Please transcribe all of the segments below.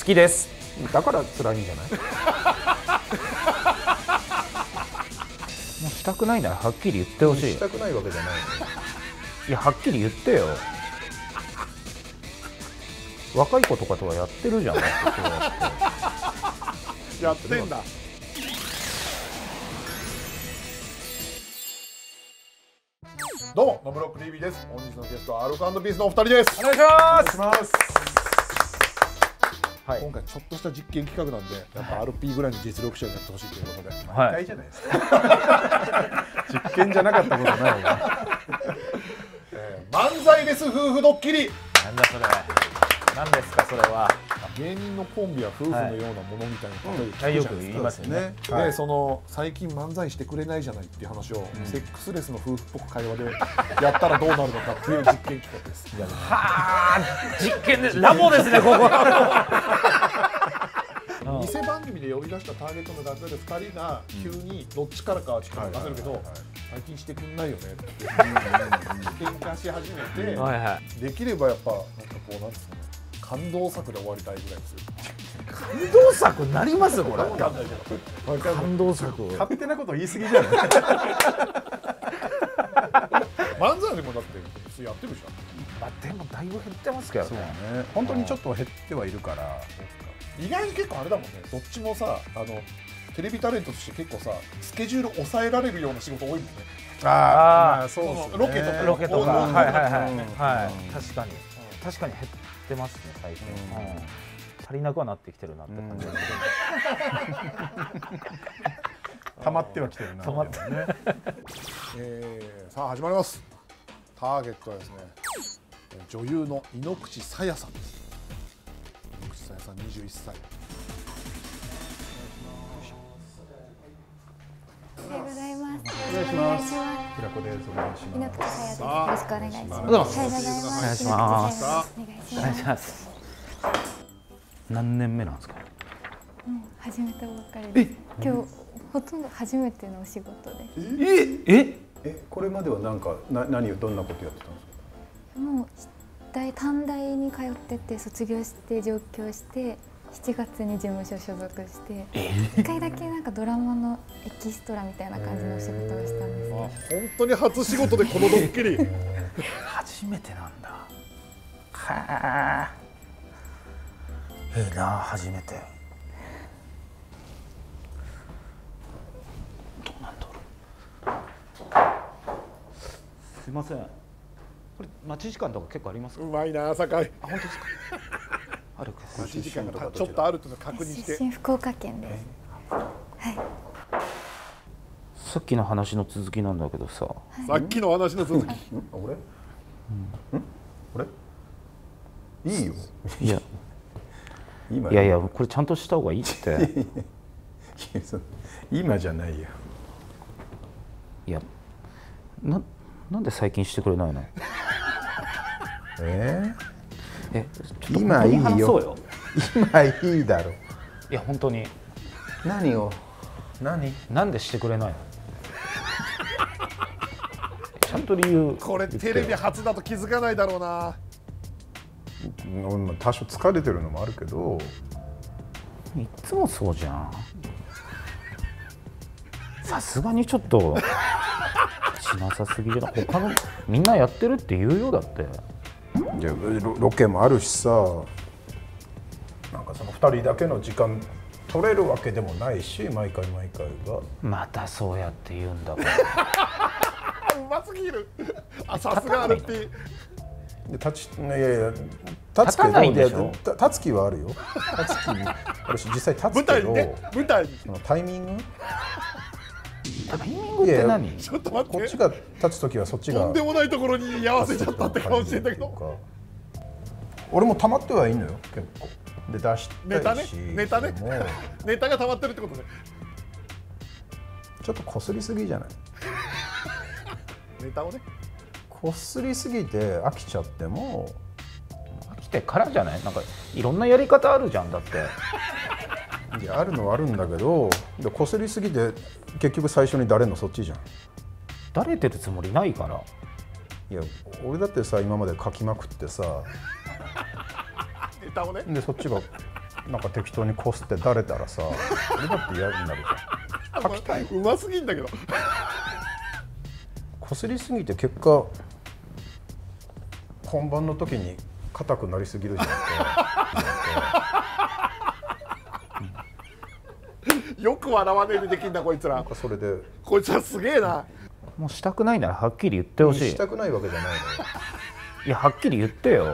きです。 だから辛いんじゃない？ もうしたくないならはっきり言ってほしい。 したくないわけじゃないの。 いや、はっきり言ってよ。若い子とかとはやってるじゃん。 やってんだ。どうもノブロック TV です。本日のゲストはアルコ&ピースのお二人です。 お願いします。 はい、今回ちょっとした実験企画なんで、やっぱ RP ぐらいの実力者になってほしいということで、 はい、 毎回じゃないですか。実験じゃなかったことないよね。 漫才です夫婦ドッキリ。 なんだそれ。なんですかそれは。 芸人のコンビは夫婦のようなものみたいなことをよく言いますよね。 で、その最近漫才してくれないじゃないっていう話を、セックスレスの夫婦っぽく会話でやったらどうなるのかっていう実験企画です。 はあ、実験でラボですねここ。 偽番組で呼び出したターゲットの楽屋で2人が急にどっちからかはちょっと任せるけど、最近してくんないよねって喧嘩し始めて、できればやっぱなんかこうなんですかね、感動作で終わりたいぐらいですよ。 感動作になりますこれ。 わかんないけど。 感動作。 勝手なこと言い過ぎじゃない？ 漫才でもだって普通やってるじゃん。 まあでもだいぶ減ってますけどね。 そうね。本当にちょっと減ってはいるから。 意外に結構あれだもんね。どっちもさ、テレビタレントとして結構さ、スケジュール抑えられるような仕事多いもんね。 ああ、そうですね。 ロケとかロケとか。はいはいはいはい。確かに減ってますね最近。足りなくはなってきてるなって感じです。 溜まってはきてるな。 溜まってね。 さあ始まります。ターゲットはですね、女優の井ノ口さやさんです。井ノ口さやさん21歳。 おはようございます。 お願いします。平子です。お願いし井ノます。 口さやです。よろしくお願いします。 お願いします。 お願いします。 お願いします。何年目なんですか。 始めたばっかりです。今日ほとんど初めてのお仕事え？ で。 これまではなんか何をどんなことやってたんですか。 もう短大に通ってて卒業して上京して7月に事務所所属して1回だけなんかドラマのエキストラみたいな感じのお仕事をしたんです。 本当に初仕事でこのドッキリ。 初めてなんだ。はあ。なあ初めて。どうなんだろう。すいません。これ待ち時間とか結構ありますか。 うまいな酒井。 あ本当ですか。あるか。 待ち時間がちょっとあるっていうのを確認して。 出身福岡県です。はい。 さっきの話の続きなんだけどさ。 さっきの話の続き。 俺？いいよ。 いや。いやいやこれちゃんとした方がいいって。 今じゃないよ。 いやなんで最近してくれないの。 今いいよ。今いいだろ。 いや本当に。 何を。 なんでしてくれないの。ちゃんと理由。 これテレビ初だと気づかないだろうな。 多少疲れてるのもあるけど。 いつもそうじゃん。さすがにちょっとしなさすぎじゃない。他のみんなやってるって言うよだって。 いやロケもあるしさ、なんかその2人だけの時間取れるわけでもないし、毎回がまたそうやって言うんだから。 うますぎる。さすがあるって。 いや立つけど、立つ気はあるよ。立つ気あるし、実際立つけど、 舞台にそのタイミングって何？ ちょっと待って。 こっちが立つときはそっちがとんでもないところに居合わせちゃったって顔してんだけど。 俺も溜まってはいいのよ結構。で出したいし。 ネタが溜まってるってことね。 ちょっとこすりすぎじゃない？ ネタをね。 こすりすぎて飽きちゃっても。 飽きてからじゃない？なんかいろんなやり方あるじゃんだって。 いやあるのはあるんだけど、こすりすぎて結局最初にだれんのそっちじゃん。 だれてるつもりないから。 いや俺だってさ今まで書きまくってさネタをね。 でそっちがなんか適当にこすってだれたらさ、俺だって嫌になるじゃん。書きたい。 うますぎんだけど。 こすりすぎて結果本番の時に硬くなりすぎるじゃんってよく笑わねえでできんだこいつら。 なんかそれでこいつらすげえな。 もうしたくないならはっきり言ってほしい。 したくないわけじゃないのよ。 いやはっきり言ってよ。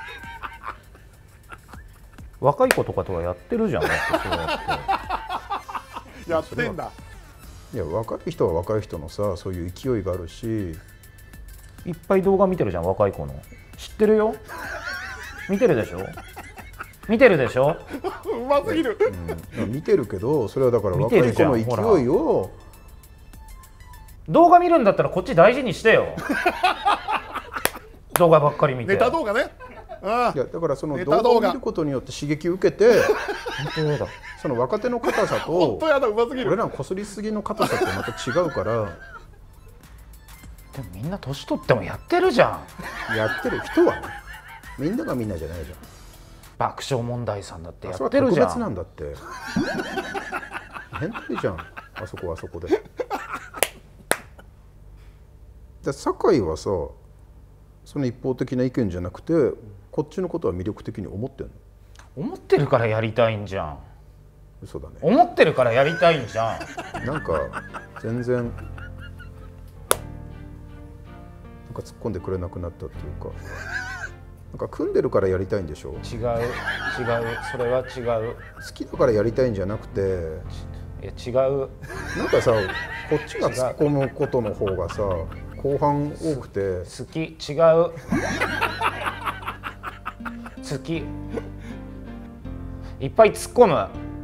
若い子とかとはやってるじゃん。だってそうやってんだ。 いや若い人は若い人のさ、そういう勢いがあるし、 いっぱい動画見てるじゃん、若い子の。知ってるよ。見てるでしょ。見てるでしょ。 うますぎる。 見てるけど、それはだから若い子の勢いを。 動画見るんだったらこっち大事にしてよ。動画ばっかり見て。 ネタ動画ね。 いやだからその動画を見ることによって刺激を受けて、その若手の硬さと俺らのこすりすぎの硬さってまた違うから。 でもみんな年取ってもやってるじゃん。やってる人はね、みんながみんなじゃないじゃん。 爆笑問題さんだってやってるじゃん。 特別なんだって。変態じゃん、あそこはあそこで。で酒井はさ、その一方的な意見じゃなくてこっちのことは魅力的に思ってんの？ 思ってるからやりたいんじゃん。 嘘だね。 思ってるからやりたいんじゃん。 なんか全然なんか突っ込んでくれなくなったっていうか、なんか組んでるからやりたいんでしょ？ 違う、それは違う。 好きだからやりたいんじゃなくて、 いや違う。 なんかさ、こっちが突っ込むことの方がさ後半多くて好き。違う。好き。いっぱい突っ込む。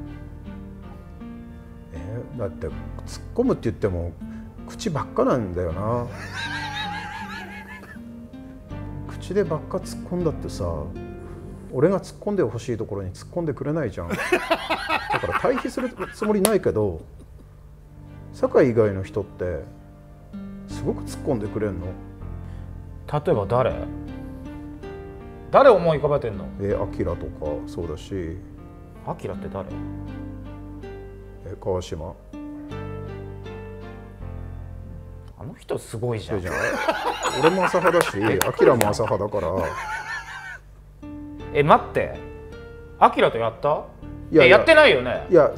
だって突っ込むって言っても口ばっかなんだよな。口でばっか突っ込んだってさ、俺が突っ込んでほしいところに突っ込んでくれないじゃん。だから対比するつもりないけど、酒井以外の人ってすごく突っ込んでくれんの。 例えば誰思い浮かべてんの？ アキラとかそうだし。 アキラって誰？ 川島。 あの人すごいじゃん。 俺も浅はだし、アキラも浅はだから。 待って、アキラとやった？やってないよね。 いや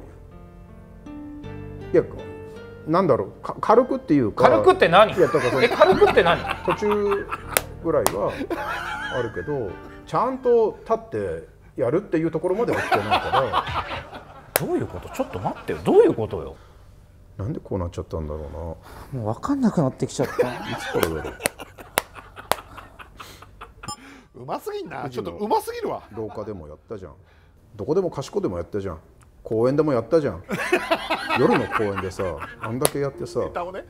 なんだろう、軽くっていうか。 軽くって何？軽くって何？ 途中ぐらいはあるけど、ちゃんと立ってやるっていうところまでは来てないから。 どういうこと？ちょっと待ってよ。どういうことよ。 なんでこうなっちゃったんだろうな。もう分かんなくなってきちゃった。いつからだろう。 うますぎんな。ちょっとうますぎるわ。 廊下でもやったじゃん。どこでも賢でもやったじゃん。公園でもやったじゃん。夜の公園でさ、あんだけやってさ。 ネタをね。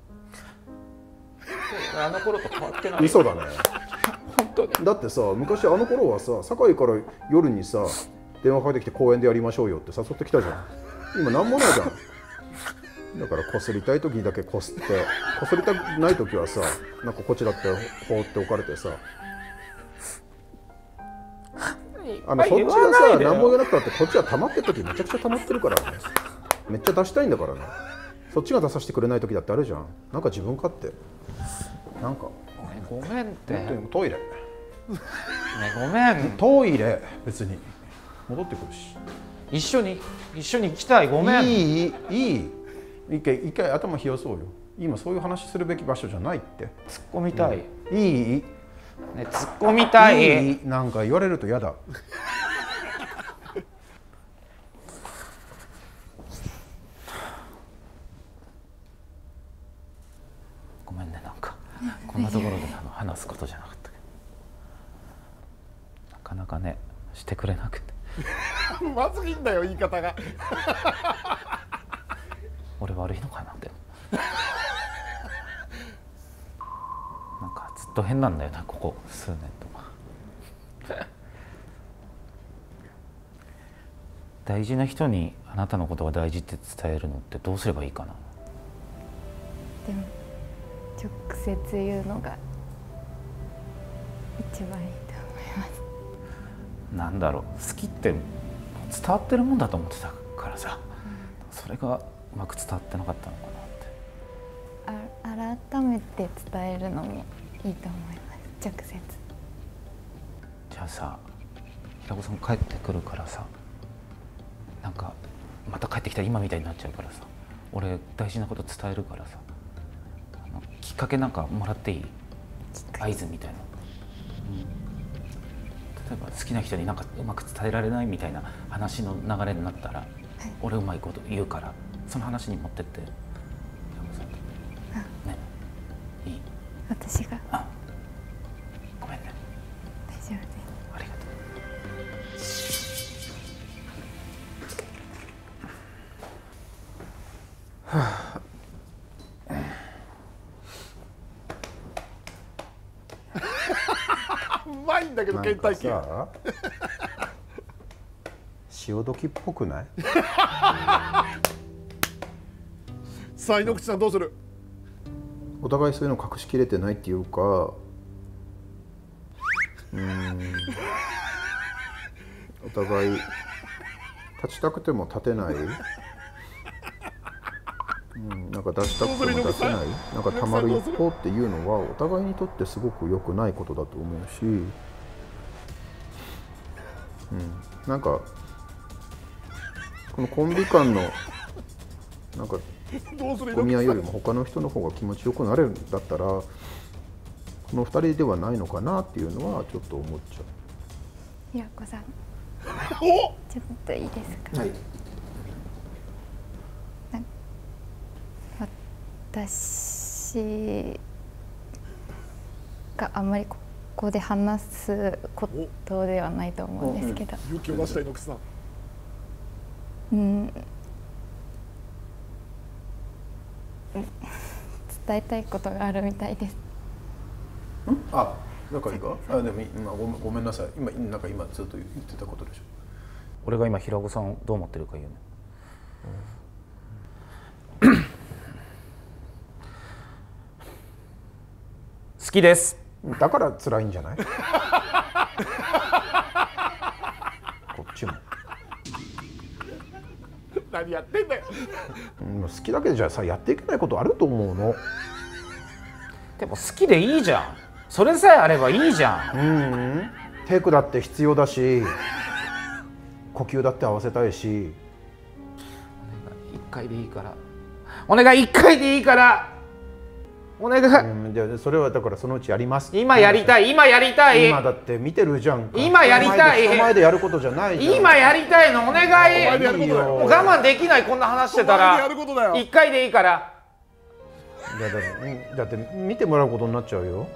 あの頃と変わってない。 嘘だね。 本当に。 だってさ、昔あの頃はさ、酒井から夜にさ電話かけてきて公園でやりましょうよって誘ってきたじゃん。今なんもないじゃん。だからこすりたい時にだけこすって、こすりたくない時はさ、なんかこちらって放っておかれてさ、そっちがさ何も言わなくたってこっちは溜まってる時めちゃくちゃ溜まってるからね。めっちゃ出したいんだからね。そっちが出させてくれない時だってあるじゃん。なんか自分勝手。なんかごめんって。 トイレ。 ごめん。 トイレ別に戻ってくるし。 一緒に行きたい。ごめん。 いい。一回頭冷やそうよ。今そういう話するべき場所じゃないって。 突っ込みたい。 いい。 ね、突っ込みたい。 なんか言われると嫌だ。 ごめんね、なんかこんなところで話すことじゃなかったけど、なかなかねしてくれなくて。 まずいんだよ言い方が。 俺悪いのかなって。なんかずっと変なんだよな、ここ数年とか。大事な人にあなたのことが大事って伝えるのってどうすればいいかな。 でも直接言うのが一番いいと思います。 なんだろう、好きって伝わってるもんだと思ってたからさ、それがうまく伝わってなかったのかなって。 改めて伝えるのもいいと思います、直接。 じゃあさ、平子さん帰ってくるからさ、なんかまた帰ってきたら今みたいになっちゃうからさ、俺大事なこと伝えるからさ、きっかけなんかもらっていい？合図みたいな、例えば好きな人になんかうまく伝えられないみたいな話の流れになったら、俺うまいこと言うからその話に持ってって平子さんとね、いい？ 私が。 ごめんね。 大丈夫です。 ありがとう。 うまいんだけどケンタッキー。 さ潮時っぽくない？ さあ井ノ口さんどうする？ お互いそういうの隠しきれてないっていうか、お互い立ちたくても立てない、なんか出したくても出せない、なんかたまる一方っていうのはお互いにとってすごく良くないことだと思うし、なんかこのコンビ間のなんかゴミ屋よりも他の人の方が気持ちよくなれるんだったらこの2人ではないのかなっていうのはちょっと思っちゃう。 平子さん、ちょっといいですか？ はい。 私があんまりここで話すことではないと思うんですけど、 勇気を出した井ノ口さん。 伝えたいことがあるみたいです。 あ、仲いいか？あ、でも今ごめんなさい。なんか今ずっと言ってたことでしょ。 俺が今平子さんをどう思ってるか言うね。好きです。 だから辛いんじゃない？こっちも。 何やってんだよ。 好きだけじゃさやっていけないことあると思うの。 でも好きでいいじゃん。それさえあればいいじゃん。 テイクだって必要だし、呼吸だって合わせたいし。 一回でいいから。お願い一回でいいから。お願い。 でそれはだからそのうちやります。 今やりたい。今やりたい。 今だって見てるじゃんか。 今やりたい。 人前でやることじゃないじゃん。 今やりたいのお願い。 お前でやることだよ。 我慢できない。こんな話してたら一回でいいから。 だって見てもらうことになっちゃうよ。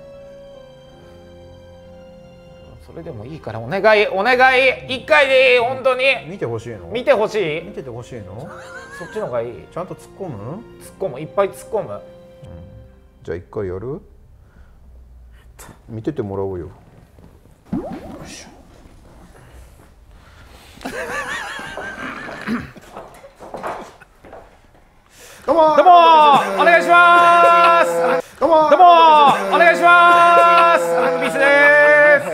それでもいいからお願いお願い一回でいい本当に。 見てほしいの？ 見てほしい？ 見ててほしいの？ そっちの方がいい。 ちゃんと突っ込む？ 突っ込む。いっぱい突っ込む。 じゃあ一回やる？見ててもらおうよ。どうもどうもお願いします。どうもお願いします。アルビスです。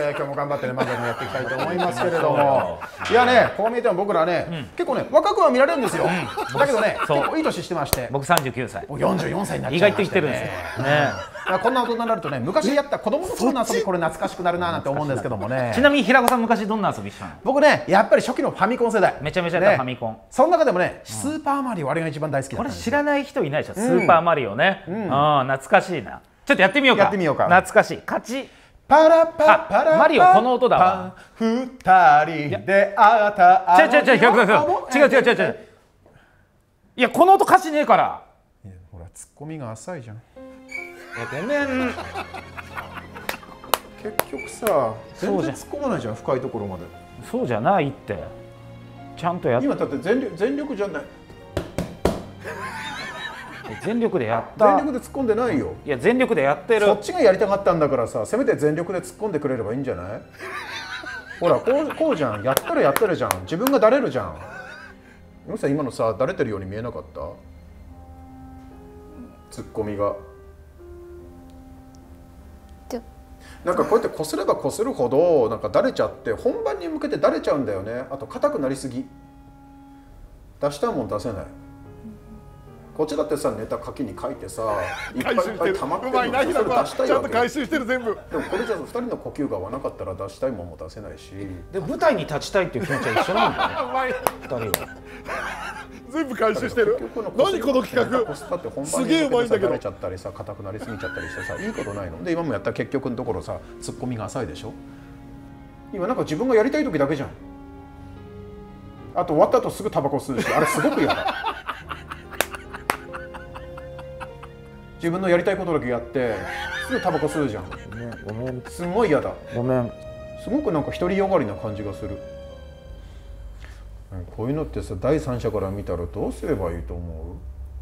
今日も頑張ってね漫才もやっていきたいと思いますけれども、いやねこう見えても僕らね、結構ね若くは見られるんですよ。だけどね結構いい年してまして、 僕39歳。 もう44歳になっちゃいましたね。 意外と言ってるんですよね。 こんな大人になるとね昔やった子供の頃の遊びこれ懐かしくなるななんて思うんですけどもね。 ちなみに平子さん昔どんな遊びしたの？ 僕ねやっぱり初期のファミコン世代。 めちゃめちゃやったファミコン。 その中でもねスーパーマリオあれが一番大好きだったんですよ。 これ知らない人いないでしょ。スーパーマリオね。懐かしいな。ちょっとやってみようか。 やってみようか。 懐かしい。勝ち。 パラパパラマリオこの音だわ。 二人で会った違う。いやこの音歌詞ねえから。 ほらツッコミが浅いじゃん。 ごめん。 結局さ全然突っ込まないじゃん深いところまで。 そうじゃないって。ちゃんとやっ今だって全力じゃない。 全力でやった。 全力で突っ込んでないよ。 いや全力でやってる。 そっちがやりたかったんだからさ、せめて全力で突っ込んでくれればいいんじゃない？ほらこうじゃん。やったらじゃん。自分がだれるじゃん。よさ今のさだれてるように見えなかった？ツッコミが。 なんかこうやってこすればこするほどなんかだれちゃって本番に向けてだれちゃうんだよね。あと硬くなりすぎ、出したいもん出せない。こっちだってさネタ書きに書いてさいっぱいいっぱい溜まってるのにそれ出したいちゃんとわけ。 回収してる全部。 でもこれじゃ2人の呼吸が合わなかったら出したいもんも出せないし。 で舞台に立ちたいっていう気持ちは一緒なんだようまい。 2人は。 全部回収してる。何この企画。すげえうまいんだけど。 だれちゃったりさ硬くなりすぎちゃったりしてさいいことないので、今もやったら結局のところさツッコミが浅いでしょ。今なんか自分がやりたい時だけじゃん。あと終わった後すぐタバコ吸うし、あれすごく嫌だ。自分のやりたいことだけやってすぐタバコ吸うじゃん。 ごめんすごい嫌だ。 ごめん。 すごくなんか独りよがりな感じがする。こういうのってさ第三者から見たらどうすればいいと思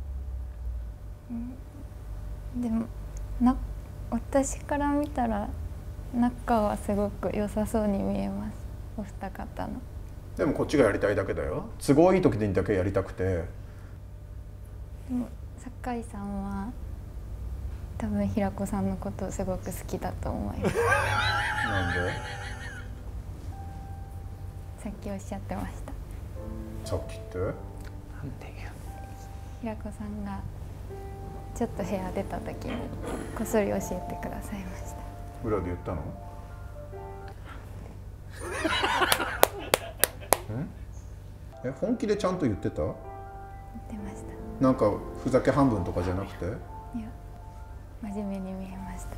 でも私から見たら仲はすごく良さそうに見えます、お二方の。 う？でもこっちがやりたいだけだよ。都合いい時にだけやりたくて。 でも酒井さんは多分平子さんのことをすごく好きだと思います。 なんで？ さっきおっしゃってました。 さっきって？ なんでよ。 平子さんがちょっと部屋出た時にこっそり教えてくださいました。 裏で言ったの？ん？本気でちゃんと言ってた？ 言ってました。 なんかふざけ半分とかじゃなくて？ いや、真面目に見えました。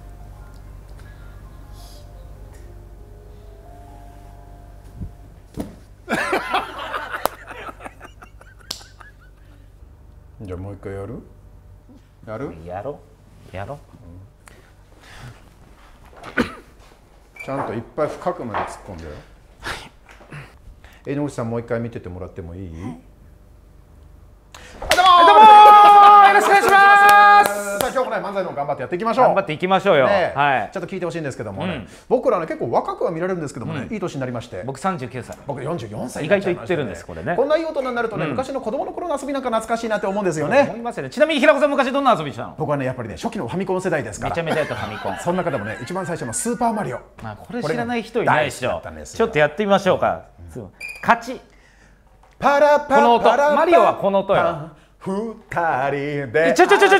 じゃあもう一回やる？やる？ やろうやろう。 ちゃんといっぱい深くまで突っ込んでよ。野口さんもう一回見ててもらってもいい？はい、 よろしくお願いします。 さあ今日もね漫才の頑張ってやっていきましょう。 頑張っていきましょうよ。 ね、 はい。 ちょっと聞いてほしいんですけどもね、僕らね結構若くは見られるんですけどもね、いい年になりまして。 僕39歳。 僕44歳。 意外と言ってるんですこれね。 こんないい大人になるとね、昔の子供の頃の遊びなんか懐かしいなって思うんですよね。 思いますよね。ちなみに平子さん昔どんな遊びしたの？ 僕はねやっぱりね初期のファミコン世代ですから。 めちゃめちゃやったファミコン。 その中でもね一番最初のスーパーマリオ。 これ知らない人いないでしょ。 ちちょっとやってみましょうか。勝ち。 パラパラこの音。マリオはこの音よ。 二人で。 平子さんい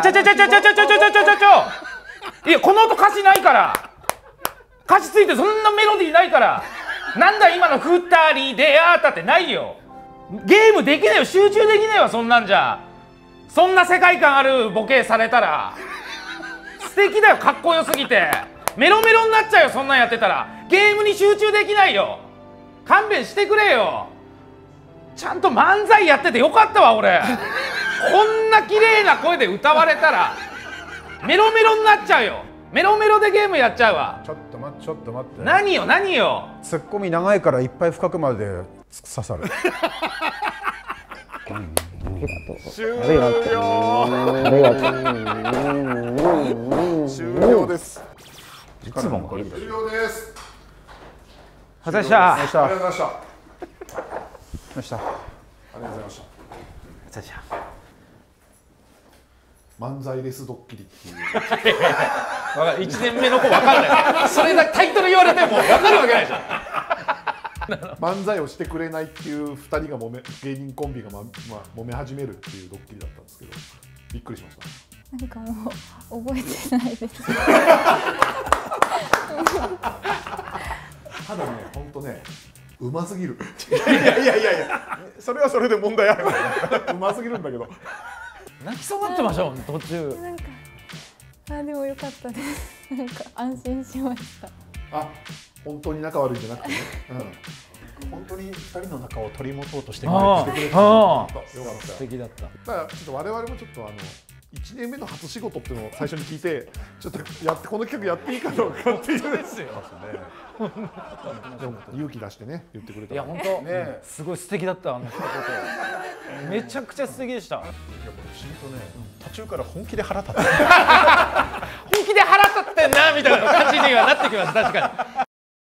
やこの音歌詞ないから。歌詞ついてそんなメロディーないから。なんだ今の二人でやったってないよ。ゲームできないよ、集中できないよそんなんじゃ。そんな世界観あるボケされたら素敵だよ、かっこよすぎてメロメロになっちゃうよ、そんなんやってたら。ゲームに集中できないよ、勘弁してくれよ。ちゃんと漫才やっててよかったわ俺。こんな綺麗な声で歌われたらメロメロになっちゃうよ。メロメロでゲームやっちゃうわ。 ちょっと待って。 何よ何よ。 ツッコミ長いからいっぱい深くまで刺さる。 終了です。 いつもこれ終了です。 お疲れ様でした。 ありがとうございました。 ありがとうございました。漫才レスドッキリっていう。 1年目の子分かんない。それだタイトル言われても分かるわけないじゃん。 漫才をしてくれないっていう2人が芸人コンビが揉め始めるっていうドッキリだったんですけど、びっくりしました。 なんかもう覚えてないです。 ただね、本当ね、うますぎる。いや、それはそれで問題ある。うますぎるんだけど。 泣きそうになってましたもん途中。 なんかでも良かったです。なんか安心しました。 本当に仲悪いんじゃなくてね。 本当に2人の仲を取り持とうとしてくれて素敵だった。 だからちょっと我々もちょっと1年目の初仕事っていうのを最初に聞いて、ちょっとこの企画やっていいかどうかっていうですよ。でも勇気出してね言ってくれた。 いや本当ね、すごい素敵だった一言。めちゃくちゃ素敵でした。 不思議とね、途中から本気で腹立って。 本気で腹立ってんなみたいな感じにはなってきます確かに。